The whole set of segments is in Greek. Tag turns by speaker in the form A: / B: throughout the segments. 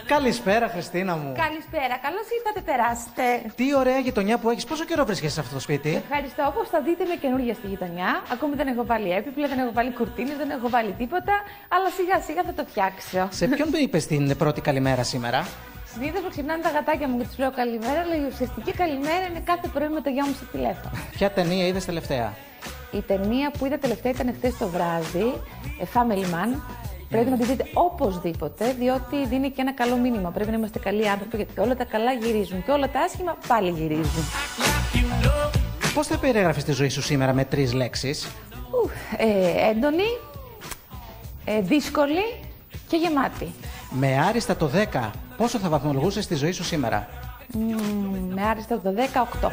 A: Καλησπέρα, Χριστίνα μου.
B: Καλησπέρα, καλώς ήρθατε, περάστε.
A: Τι ωραία γειτονιά που έχεις. Πόσο καιρό βρίσκεσαι σε αυτό το σπίτι?
B: Ευχαριστώ. Όπως θα δείτε, είμαι καινούργια στη γειτονιά. Ακόμη δεν έχω βάλει έπιπλα, δεν έχω βάλει κουρτίνες, δεν έχω βάλει τίποτα. Αλλά σιγά σιγά θα το φτιάξω.
A: Σε ποιον του είπες την πρώτη καλημέρα σήμερα?
B: Συνήθως μου ξυπνάνε τα γατάκια μου και τους λέω καλημέρα, αλλά η ουσιαστική καλημέρα είναι κάθε πρωί με το γιο μου στο τηλέφωνο.
A: Ποια ταινία είδες τελευταία?
B: Η ταινία που είδα τελευταία ήταν χθες το βράδυ, Family Man. Πρέπει να τη δείτε οπωσδήποτε, διότι δίνει και ένα καλό μήνυμα. Πρέπει να είμαστε καλοί άνθρωποι, γιατί όλα τα καλά γυρίζουν και όλα τα άσχημα πάλι γυρίζουν.
A: Πώς θα περιγράφεις τη ζωή σου σήμερα με 3 λέξεις?
B: Έντονη, δύσκολη και γεμάτη.
A: Με άριστα το 10, πόσο θα βαθμολογούσες τη ζωή σου σήμερα?
B: Με άριστα το 18.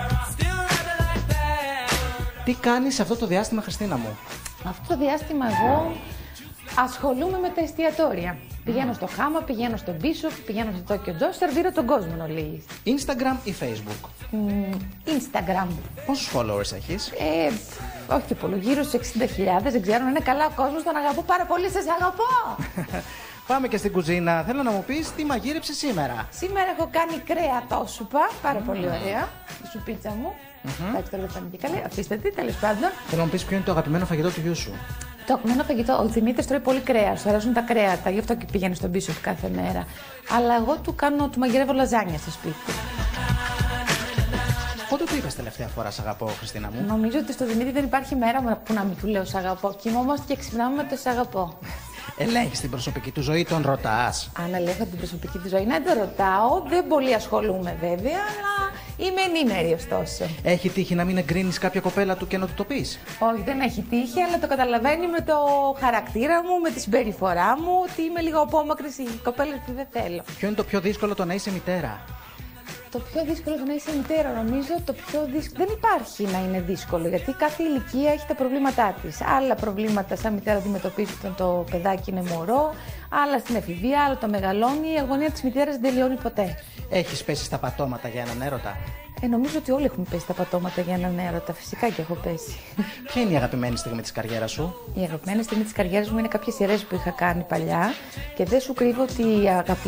A: Τι κάνεις αυτό το διάστημα, Χριστίνα μου?
B: Αυτό το διάστημα εγώ ασχολούμαι με τα εστιατόρια. Πηγαίνω στο Χάμα, πηγαίνω στο Bishop, πηγαίνω στο Tokyo Joe, σερβίρω τον κόσμο εν ολίγης.
A: Instagram ή Facebook?
B: Instagram.
A: Πόσους followers έχεις?
B: Όχι και πολύ, γύρω στους 60.000, δεν ξέρω αν είναι καλά ο κόσμος, τον αγαπώ πάρα πολύ, σας αγαπώ!
A: Πάμε και στην κουζίνα. Θέλω να μου πεις τι μαγείρεψες σήμερα.
B: Σήμερα έχω κάνει κρέατόσουπα, πάρα πολύ ωραία, η σουπίτσα μου. Εντάξει, τώρα δεν φάνηκε καλή, αφήστε τι, τέλος πάντων.
A: Θέλω να μου πεις ποιο είναι το αγαπημένο φαγητό του γιού σου.
B: Το αγαπημένο φαγητό, ο Δημήτρης τρώει πολύ κρέας, του αρέσουν τα κρέατα, γι' αυτό και πηγαίνει στον Bishop κάθε μέρα. Αλλά εγώ του μαγειρεύω λαζάνια στο σπίτι.
A: Πότε του είπες τελευταία φορά σ' αγαπώ, Χριστίνα μου?
B: Νομίζω ότι στο Δημήτρη δεν υπάρχει μέρα που να μην του λέω σ' αγαπώ. Κοιμόμαστε και ξυπνάμε με το σ' αγαπώ.
A: Ελέγχεις την προσωπική του ζωή, τον ρωτάς?
B: Αν ελέγχω την προσωπική του ζωή, να το ρωτάω. Δεν πολύ ασχολούμαι βέβαια, αλλά είμαι ενήμερη ωστόσο.
A: Έχει τύχει να μην εγκρίνεις κάποια κοπέλα του και να του το πεις?
B: Όχι, δεν έχει τύχει, αλλά το καταλαβαίνει με το χαρακτήρα μου, με τη συμπεριφορά μου, ότι είμαι λίγο απόμακρη στις κοπέλες που δεν θέλω.
A: Ποιο είναι το πιο δύσκολο το να είσαι μητέρα?
B: Το πιο δύσκολο να είσαι μητέρα, νομίζω, δεν υπάρχει να είναι δύσκολο, γιατί κάθε ηλικία έχει τα προβλήματά της. Άλλα προβλήματα σαν μητέρα αντιμετωπίζει όταν το παιδάκι είναι μωρό, άλλα στην εφηβεία, άλλο το μεγαλώνει. Η αγωνία της μητέρας δεν τελειώνει ποτέ.
A: Έχεις πέσει στα πατώματα για έναν έρωτα?
B: Νομίζω ότι όλοι έχουμε πέσει στα πατώματα για έναν έρωτα. Φυσικά και έχω πέσει.
A: Ποια είναι η αγαπημένη στιγμή της καριέρας σου?
B: Η αγαπημένη στιγμή της καριέρας μου είναι κάποιες σειρές που είχα κάνει παλιά και δεν σου κρύβω ότι η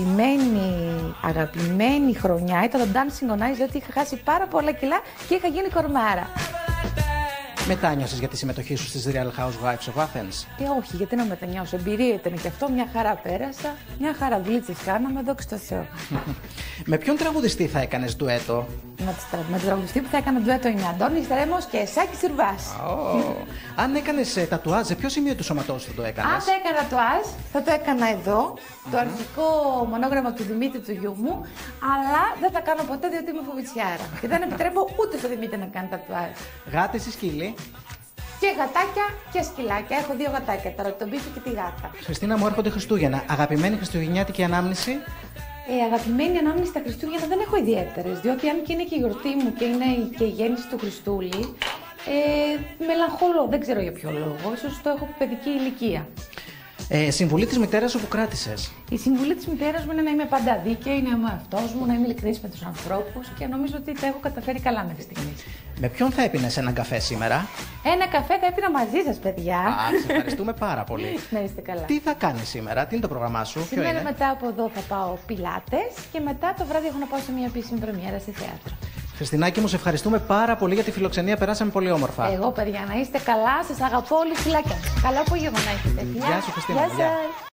B: αγαπημένη χρονιά ήταν το Dancing on Ice, διότι είχα χάσει πάρα πολλά κιλά και είχα γίνει κορμάρα.
A: Μετάνιωσες για τη συμμετοχή σου στις Real Housewives of Athens?
B: Όχι, γιατί να μετανιώσω. Εμπειρία ήταν και αυτό. Μια χαρά πέρασα. Μια χαρά δουλίτσες κάναμε, δόξα τω Θεώ.
A: Με ποιον τραγουδιστή θα έκανες ντουέτο?
B: Με τον τραγουδιστή που θα έκανα ντουέτο είναι Αντώνης Ρέμος και Σάκης Σουρβάς.
A: Αν έκανες τατουάζ, σε ποιο σημείο του σώματός θα το έκανες?
B: Αν θα έκανα τατουάζ, θα το έκανα εδώ, το αρχικό μονόγραμμα του Δημήτρη του γιού μου, αλλά δεν θα κάνω ποτέ διότι είμαι φοβητσιάρα. Και δεν επιτρέπω ούτε στο Δημήτρη να κάνει τατουάζ.
A: Γάτες ή σκύλοι?
B: Και γατάκια και σκυλάκια. Έχω 2 γατάκια τώρα, τον Μπίφη και τη γάτα.
A: Χριστίνα μου, έρχονται Χριστούγεννα. Αγαπημένη χριστουγεννιάτικη ανάμνηση?
B: Αγαπημένη ανάμνηση στα Χριστούγεννα δεν έχω ιδιαίτερες, διότι αν και είναι και η γιορτή μου και είναι και η γέννηση του Χριστούλη, μελαγχολώ, δεν ξέρω για ποιο λόγο, ίσως το έχω από παιδική ηλικία.
A: Συμβουλή της μητέρας σου που κράτησες?
B: Η συμβουλή της μητέρας μου είναι να είμαι πάντα δίκαιη, να είμαι αυτός μου, να είμαι ειλικρινής με τους ανθρώπους και νομίζω ότι τα έχω καταφέρει καλά μέχρι στιγμής.
A: Με ποιον θα έπινες έναν καφέ σήμερα?
B: Ένα καφέ θα έπινα μαζί σας, παιδιά.
A: Σε ευχαριστούμε πάρα πολύ.
B: Να είστε καλά.
A: Τι θα κάνεις σήμερα, τι είναι το πρόγραμμά σου?
B: Σήμερα μετά από εδώ θα πάω πιλάτες και μετά το βράδυ έχω να πάω σε μια επίσημη πρεμιέρα σε θέατρο.
A: Χριστινάκη μου, σε ευχαριστούμε πάρα πολύ για τη φιλοξενία. Περάσαμε πολύ όμορφα.
B: Εγώ, παιδιά, να είστε καλά. Σας αγαπώ όλοι, φυλάκια. Καλό απόγευμα να έχετε.
A: Γεια σου, Χριστίνα.